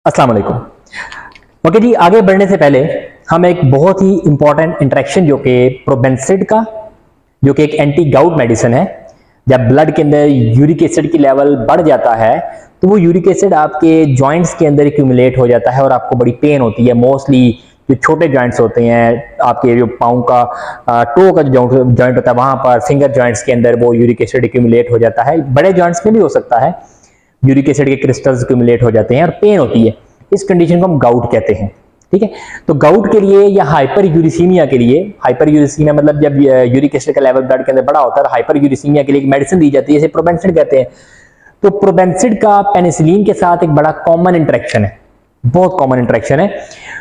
अस्सलाम वालेकुम। ओके जी, आगे बढ़ने से पहले हम एक बहुत ही इंपॉर्टेंट इंटरेक्शन जो कि प्रोबेंसिड का, जो कि एक एंटी गाउट मेडिसिन है, जब ब्लड के अंदर यूरिक एसिड की लेवल बढ़ जाता है तो वो यूरिक एसिड आपके जॉइंट्स के अंदर एक्यूमुलेट हो जाता है और आपको बड़ी पेन होती है। मोस्टली जो छोटे जॉइंट्स होते हैं, आपके जो पाँव का टो का जो जॉइंट होता है वहां पर, फिंगर जॉइंट्स के अंदर वो यूरिक एसिड एक्यूमुलेट हो जाता है। बड़े जॉइंट्स में भी हो सकता है, यूरिक एसिड के क्रिस्टल्स एक्यूमुलेट हो जाते हैं और पेन होती है। इस कंडीशन को हम गाउट कहते हैं। ठीक है, तो गाउट के लिए या हाइपर यूरिसीमिया के लिए, हाइपर यूरिसीमिया मतलब जब यूरिक एसिड का लेवल ब्लड के अंदर बड़ा होता है, हाइपर यूरिसीमिया के लिए एक मेडिसिन दी जाती है, इसे प्रोबेंसिड कहते हैं। तो प्रोबेंसिड का पेनिसिलिन के साथ एक बड़ा कॉमन इंटरेक्शन है, बहुत कॉमन इंटरेक्शन है।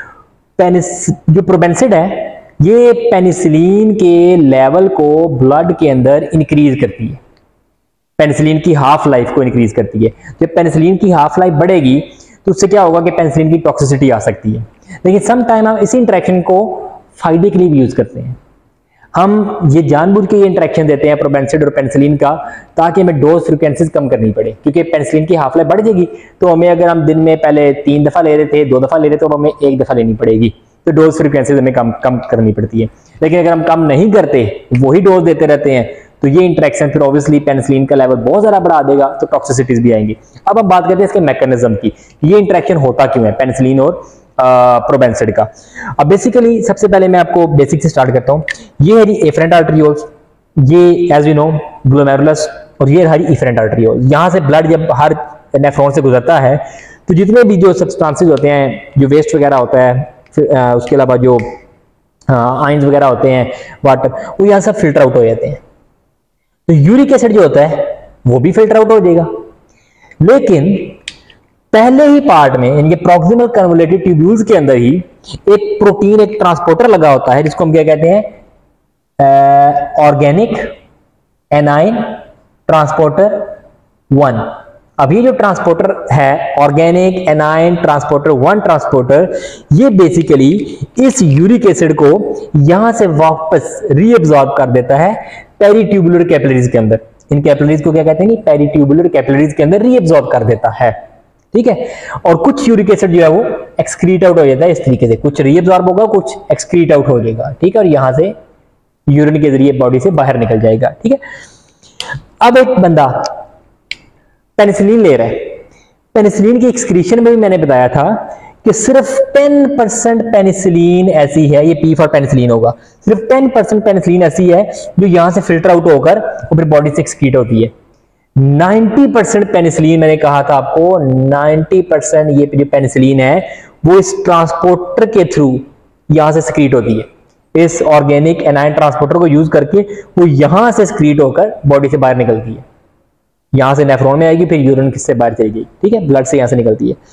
जो प्रोबेंसिड है ये पेनिसिलिन के लेवल को ब्लड के अंदर इंक्रीज करती है, पेनिसिलिन की हाफ लाइफ को इंक्रीज करती है। जब पेनिसिलिन की हाफ लाइफ बढ़ेगी तो उससे क्या होगा कि पेनिसिलिन की टॉक्सिसिटी आ सकती है। लेकिन सम टाइम हम इसी इंटरेक्शन को फायदे के लिए भी यूज करते हैं। हम ये जानबूझ के ये इंटरेक्शन देते हैं प्रोबेंसिड और पेनिसिलिन का, ताकि हमें डोज फ्रीक्वेंसीज कम करनी पड़े, क्योंकि पेनिसिलिन की हाफ लाइफ बढ़ जाएगी तो हमें, अगर हम दिन में पहले 3 दफा ले रहे थे, 2 दफा ले रहे थे, तो हमें 1 दफा लेनी पड़ेगी। तो डोज फ्रीक्वेंसीज हमें कम करनी पड़ती है। लेकिन अगर हम कम नहीं करते, वही डोज देते रहते हैं, तो ये इंटरेक्शन फिर ऑब्वियसली पेनिसिलिन का लेवल बहुत ज्यादा बढ़ा देगा, तो टॉक्सिसिटीज भी आएंगी। अब हम बात करते हैं इसके मैकेनिज्म की, ये इंटरेक्शन होता क्यों है पेनिसिलिन और प्रोबेंसिड का। अब बेसिकली सबसे पहले मैं आपको बेसिक से स्टार्ट करता हूं। ये है एफरेंट आर्टरियोल्स, ये एज यू नो ग्लोमेरुलस, और ये है एफरेंट आर्टरियोल्स। यहां से ब्लड जब हर नेफ्रॉन से गुजरता है तो जितने भी जो सब्सटेंसेस होते हैं, जो वेस्ट वगैरह होता है, उसके अलावा जो आयंस वगैरह होते हैं, वाटर, वो यहां सब फिल्टर आउट हो जाते हैं। तो यूरिक एसिड जो होता है वो भी फिल्टर आउट हो जाएगा। लेकिन पहले ही पार्ट में, इनके प्रॉक्सिमल कन्वोल्यूटिव ट्यूब्यूल्स के अंदर ही एक प्रोटीन, एक ट्रांसपोर्टर लगा होता है, जिसको हम क्या कहते हैं, ऑर्गेनिक एनाइन ट्रांसपोर्टर 1। अब ये जो ट्रांसपोर्टर है, ऑर्गेनिक एनाइन ट्रांसपोर्टर 1 ट्रांसपोर्टर, ये बेसिकली इस यूरिक एसिड को यहां से वापस रीअब्सॉर्ब कर देता है पेरीट्यूबुलर कैपिलरीज के अंदर। इन कैपिलरीज को क्या कहते हैं, पेरीट्यूबुलर कैपिलरीज के अंदर रीअब्सॉर्ब कर देता है। ठीक है, और कुछ यूरिक एसिड जो है वो एक्सक्रीट आउट हो जाता है इस तरीके से, कुछ रीअब्सॉर्ब होगा, कुछ एक्सक्रीट आउट हो जाएगा। ठीक है, और यहां से यूरिन के जरिए बॉडी से बाहर निकल जाएगा। ठीक है, अब एक बंदा पेनिसिलिन ले रहा है, पेनिसिलिन की एक्सक्रीशन में भी मैंने बताया था कि सिर्फ 10% पेनिसिलिन ऐसी है, ये पी फॉर पेनिसिलिन होगा, सिर्फ 10% पेनिसिलिन ऐसी है जो यहां से फिल्टर आउट होकर फिर बॉडी से एक्सक्रीट होती है। 90% पेनिसिलिन, मैंने कहा था आपको, 90% ये जो पेनिसिलिन है वो इस ट्रांसपोर्टर के थ्रू यहां से एक्सक्रीट होती है। इस ऑर्गेनिक एनाइन ट्रांसपोर्टर को यूज करके वो यहां से एक्सक्रीट होकर बॉडी से बाहर निकलती है, यहां से नेफ्रॉन में आएगी, फिर यूरिन से बाहर चलेगी। ठीक है, ब्लड से यहां से निकलती है।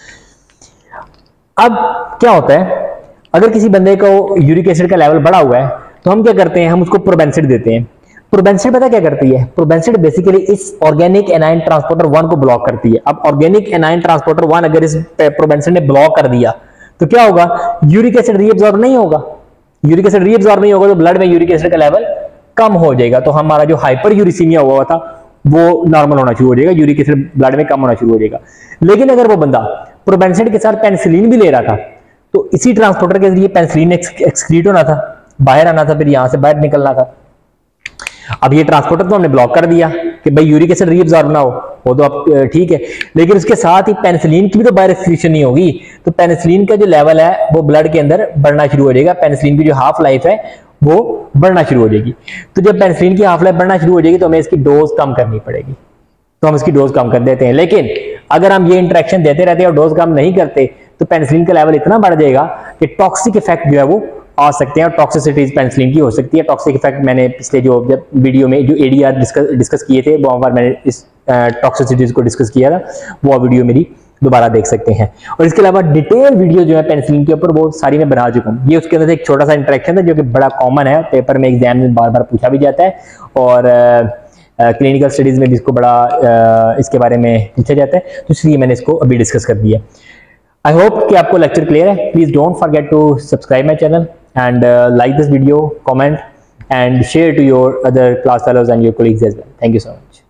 अब क्या होता है, अगर किसी बंदे को यूरिक एसिड का लेवल बढ़ा हुआ है तो हम क्या करते हैं, हम उसको प्रोबेंसिड देते हैं। प्रोबेंसिड पता क्या करती है, प्रोबेंसिड बेसिकली इस ऑर्गेनिक एनाइन ट्रांसपोर्टर 1 को ब्लॉक करती है। अब ऑर्गेनिक एनाइन ट्रांसपोर्टर 1 अगर इस प्रोबेंसिड ने ब्लॉक कर दिया तो क्या होगा, यूरिक एसिड रीअब्सॉर्ब नहीं होगा। यूरिक एसिड रीअब्सॉर्ब नहीं होगा तो ब्लड में यूरिक एसिड का लेवल कम हो जाएगा, तो हमारा जो हाइपर यूरिसीमिया हुआ था वो नॉर्मल होना शुरू हो जाएगा, यूरिक एसिड ब्लड में कम होना शुरू हो जाएगा। लेकिन अगर वो बंदा प्रोबेंसिड के साथ पेनिसिलिन भी ले रहा था तो इसी ट्रांसपोर्टर के जरिए पेनिसिलिन एक्सक्रीट होना था, बाहर आना था, फिर यहां से बाहर निकलना था। अब ये ट्रांसपोर्टर तो हमने ब्लॉक कर दिया कि भाई यूरिक एसिड रीअब्सॉर्ब ना हो, वो तो अब ठीक है, लेकिन उसके साथ ही पेनिसिलिन की भी तो बाहर एक्सक्रीशन नहीं होगी, तो पेनिसिलिन का जो लेवल है वो ब्लड के अंदर बढ़ना शुरू हो जाएगा। पेनिसिलिन की जो हाफ लाइफ है वो बढ़ना शुरू हो जाएगी। तो जब पेनिसिलिन की हाफ लाइफ बढ़ना शुरू हो जाएगी तो हमें इसकी डोज कम करनी पड़ेगी, तो हम इसकी डोज कम कर देते हैं। लेकिन अगर हम ये इंटरेक्शन देते रहते हैं और डोज कम नहीं करते तो पेनिसिलिन का लेवल इतना बढ़ जाएगा कि टॉक्सिक इफेक्ट जो है वो आ सकते हैं, और टॉक्सिसिटीज पेनिसिलिन की हो सकती है। टॉक्सिक इफेक्ट मैंने पिछले जो वीडियो में जो एडीआर डिस्कस किए थे, वहां पर मैंने इस टॉक्सिसिटीज को डिस्कस किया था, वो वीडियो मेरी दोबारा देख सकते हैं। और इसके अलावा डिटेल वीडियो जो है पेनिसिलिन के ऊपर वो सारी मैं बना चुका हूँ। ये उसके अंदर एक छोटा सा इंटरेक्शन है जो कि बड़ा कॉमन है, पेपर में एग्जाम में बार बार पूछा भी जाता है, और क्लिनिकल स्टडीज में भी इसको बड़ा इसके बारे में पूछा जाता है, तो इसलिए मैंने इसको अभी डिस्कस कर दिया। आई होप कि आपको लेक्चर क्लियर है। Please don't forget to subscribe my channel and like this video, comment and share to your other class fellows and your colleagues as well. Thank you so much.